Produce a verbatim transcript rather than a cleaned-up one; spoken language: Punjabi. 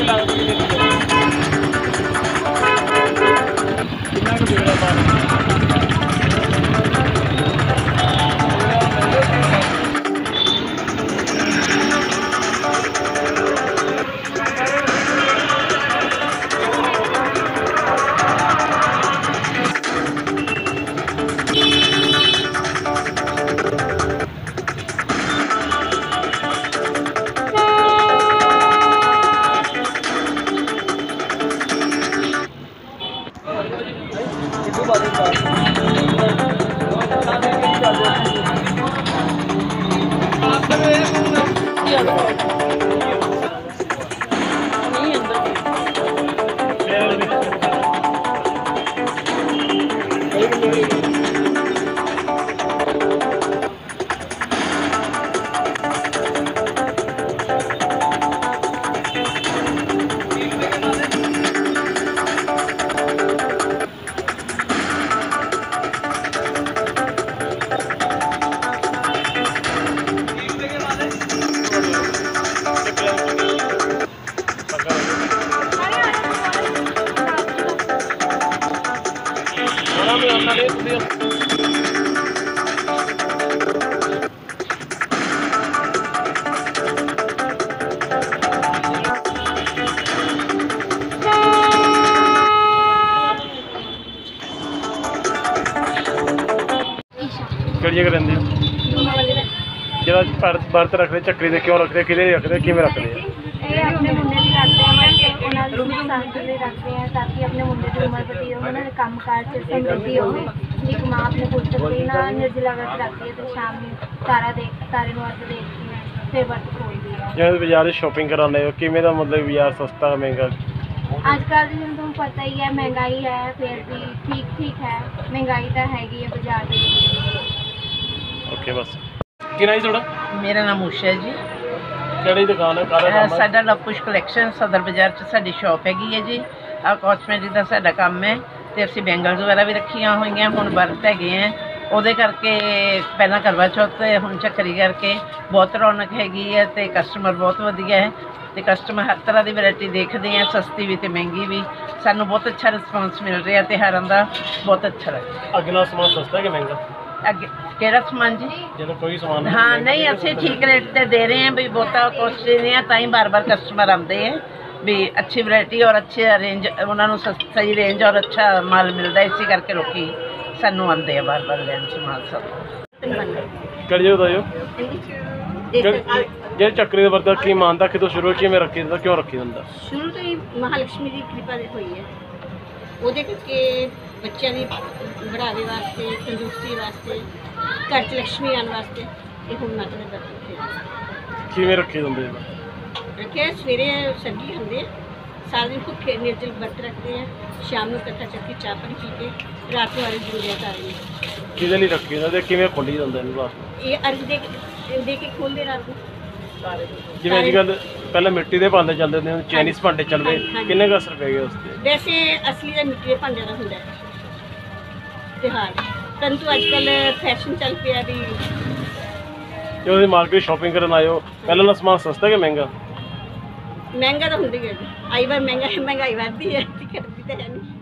लागत कितने की है? कितना का बिक रहा है? ਕਿਹੜੀ ਜਗ੍ਹਾ ਰਹਿੰਦੇ ਹੋ? ਜਿਹੜਾ ਵਰਤ ਰੱਖਦੇ ਚੱਕਰੀ ਦੇ ਕਿਉਂ ਰੱਖਦੇ, ਕਿਹਦੇ ਰੱਖਦੇ, ਕਿਵੇਂ ਰੱਖਦੇ ਆ? ਇਹ ਆਪਣੇ ਮੁੰਡੇ ਦੀ ਰੱਖਦੇ ਆ, ਉਹਨਾਂ ਨੂੰ ਸੰਤ ਲਈ ਰੱਖਦੇ ਆ ਤਾਂ ਕਿ ਆਪਣੇ ਮੁੰਡੇ ਦੀ ਉਮਰ ਵਧੀ ਹੋਵੇ, ਉਹਨਾਂ ਦੇ ਕੰਮ ਕਾਰ 'ਚ ਸਮਰਿੱਧੀ ਹੋਵੇ। ਇੱਕ ਮਾਂ ਆਪਣੇ ਪੁੱਤਰ ਲਈ ਨਾ ਨਿਰਜਲਾ ਵਰਤ ਰੱਖਦੀ ਹੈ ਤੇ ਸ਼ਾਮ ਨੂੰ ਤਾਰਾ ਦੇਖ ਤਾਰੇ ਨੂੰ ਅਰਥ ਦੇਖਦੀ ਹੈ, ਫਿਰ ਵਰਤ ਖੋਲ੍ਹਦੀ ਹੈ। ਜਿਵੇਂ ਬਾਜ਼ਾਰ 'ਚ ਸ਼ੋਪਿੰਗ ਕਰਾਉਂਦੇ ਹੋ, ਕਿਵੇਂ ਦਾ ਮਤਲਬ ਬਾਜ਼ਾਰ ਸਸਤਾ ਮਹਿੰਗਾ? ਅੱਜ ਕੱਲ੍ਹ ਦੀ ਜਿਵੇਂ ਤੁਹਾਨੂੰ ਪਤਾ ਹੀ ਹੈ, ਮਹਿੰਗਾਈ ਹੈ, ਫਿਰ ਵੀ ਠੀਕ ਠੀਕ ਹੈ, ਮਹਿੰਗਾਈ ਤਾਂ ਹੈਗੀ ਹੈ ਬਾਜ਼ਾਰ ਦੇ ਵਿੱਚ। ਓਕੇ ਬਸ। ਕੀ ਨਾਮ ਜੀ ਤੁਹਾਡਾ? ਮੇਰਾ ਨਾਮ ਊਸ਼ਾ ਜੀ। ਕਿਹੜੀ ਦੁਕਾਨ ਹੈ? ਕਾਹਦਾ ਕੰਮ ਹੈ? ਸਾਡਾ ਲਵਕੁਸ਼ ਕਲੈਕਸ਼ਨ ਸਦਰ ਬਾਜ਼ਾਰ 'ਚ ਸਾਡੀ ਸ਼ਾਪ ਹੈਗੀ ਹੈ ਜੀ। ਆਹ ਕਾਸਮੈਟਿਕ ਦਾ ਸਾਡਾ ਕੰਮ ਹੈ ਅਤੇ ਅਸੀਂ ਬੈਂਗਲਸ ਵਗੈਰਾ ਵੀ ਰੱਖੀਆਂ ਹੋਈਆਂ। ਹੁਣ ਵਰਤ ਹੈਗੇ ਹੈ, ਉਹਦੇ ਕਰਕੇ ਪਹਿਲਾਂ ਕਰਵਾ ਚੌਥ ਅਤੇ ਹੁਣ ਝੱਕਰੀ ਕਰਕੇ ਬਹੁਤ ਰੌਣਕ ਹੈਗੀ ਹੈ ਅਤੇ ਕਸਟਮਰ ਬਹੁਤ ਵਧੀਆ ਹੈ ਅਤੇ ਕਸਟਮਰ ਹਰ ਤਰ੍ਹਾਂ ਦੀ ਵੈਰਾਈਟੀ ਦੇਖਦੇ ਆ, ਸਸਤੀ ਵੀ ਅਤੇ ਮਹਿੰਗੀ ਵੀ। ਸਾਨੂੰ ਬਹੁਤ ਅੱਛਾ ਰਿਸਪਾਂਸ ਮਿਲ ਰਿਹਾ ਤਿਉਹਾਰਾਂ ਦਾ, ਬਹੁਤ ਅੱਛਾ ਲੱਗਦਾ। ਅਗਲਾ ਸਮਾਨ ਸਸਤਾ ਕਿ ਮਹਿੰਗਾ? ਅੱਗੇ ਕਿਹੜਾ ਸਮਾਨ ਜੀ? ਜਦੋਂ ਕੋਈ ਸਮਾਨ ਹਾਂ ਨਹੀਂ, ਅਸੀਂ ਠੀਕ ਰੇਟ ਤੇ ਦੇ ਰਹੇ ਹਾਂ ਵੀ, ਬਹੁਤਾ ਕੋਸਟਲੀ ਨਹੀਂ ਹੈ, ਤਾਂ ਹੀ ਬਾਰ ਬਾਰ ਕਸਟਮਰ ਆਉਂਦੇ ਹੈ ਵੀ ਅੱਛੀ ਵੈਰਾਈਟੀ ਔਰ ਅੱਛੇ ਰੇਂਜ, ਉਹਨਾਂ ਨੂੰ ਸਹੀ ਰੇਂਜ ਔਰ ਅੱਛਾ ਮਾਲ ਮਿਲਦਾ, ਇਸੇ ਕਰਕੇ ਲੋਕੀ ਸਾਨੂੰ ਆਉਂਦੇ ਆ ਬਾਰ ਬਾਰ ਲੈਣ ਸਮਾਨ ਸਭ। ਕਿਹੜੀ ਜਗ੍ਹਾ ਦਾ ਜੋ ਜਿਹੜੇ ਚੱਕਰੀ ਦੇ ਵਰਤ ਕੀ ਮਾਨਤਾ ਕਿਤੋਂ ਸ਼ੁਰੂ ਕਿਵੇਂ ਰੱਖੀ ਦਿੰਦਾ, ਕਿਉਂ ਰੱਖੀ ਦਿੰਦਾ? ਸ਼ੁਰੂ ਤੋਂ ਹੀ ਮਹਾਲਕਸ਼ਮੀ ਦੀ ਕਿਰਪਾ ਹੋਈ ਹੈ, ਉਹਦੇ ਕਰਕੇ ਬੱਚਿਆਂ ਦੀ ਬੜਾਵੇ ਵਾਸਤੇ, ਤੰਦਰੁਸਤੀ ਵਾਸਤੇ, ਘਰ 'ਚ ਲਕਸ਼ਮੀ ਆਉਣ ਵਾਸਤੇ ਇਹ ਹੁਣ ਮਾਤਾ ਦੇ ਵਰਤ ਰੱਖੇ। ਕਿਵੇਂ ਰੱਖੇ ਦਿੰਦੇ? ਰੱਖੇ ਸਵੇਰੇ ਸਬਜ਼ੀ ਖਾਂਦੇ, ਸਾਰਾ ਦਿਨ ਭੁੱਖੇ ਨਿਰਜਲ ਵਰਤ ਰੱਖਦੇ ਆ, ਸ਼ਾਮ ਨੂੰ ਕਥਾ ਚੱਕੀ ਚਾਹ ਪਾਣੀ ਪੀ ਕੇ ਰਾਤ ਨੂੰ ਅਰਜ ਦਿੰਦੇ ਆ ਘਰ। ਕਿਹਦੇ ਲਈ ਰੱਖੀ ਹੁੰਦਾ ਤੇ ਕਿਵੇਂ ਖੋਲੀ ਜਾਂਦਾ ਇਹਨੂੰ ਰਾਤ ਨੂੰ? ਇਹ ਅਰਜ ਦੇ ਦੇ ਕੇ ਖੋਲ੍ਹਦੇ ਰਾਤ ਨੂੰ। ਜਿਵੇਂ ਅੱਜ ਕੱਲ੍ਹ ਪਹਿਲਾਂ ਮਿੱਟੀ ਦੇ ਭਾਂਡੇ ਚੱਲਦੇ ਨੇ, ਚਾਈਨੀਜ਼ ਭਾਂਡੇ ਚੱਲਦੇ, ਕਿੰਨੇ ਕੁ ਅਸਰ ਪੈ ਗਿਆ ਉਸ 'ਤੇ? ਵੈਸੇ ਅਸਲੀ ਦਾ ਮਿੱਟੀ ਦੇ ਭਾਂਡਿਆਂ ਦਾ ਹੁੰਦਾ ਤਿਉਹਾਰ, ਪਰੰਤੂ ਅੱਜ ਕੱਲ੍ਹ ਫੈਸ਼ਨ ਚੱਲ ਪਿਆ ਵੀ। ਜਦੋਂ ਤੁਸੀਂ ਮਾਰਕੀਟ ਸ਼ਾਪਿੰਗ ਕਰਨ ਆਏ ਹੋ, ਪਹਿਲਾਂ ਦਾ ਸਮਾਨ ਸਸਤਾ ਕਿ ਮਹਿੰਗਾ? ਮਹਿੰਗਾ ਤਾਂ ਹੁੰਦਾ ਹੀ ਹੈ ਜੀ, ਆਈ ਵਾਰ ਮਹਿੰਗਾ ਮਹਿੰਗਾਈ ਵੱਧਦੀ ਹੈ, ਘਟਦੀ ਤਾਂ ਹੈ ਨਹੀਂ।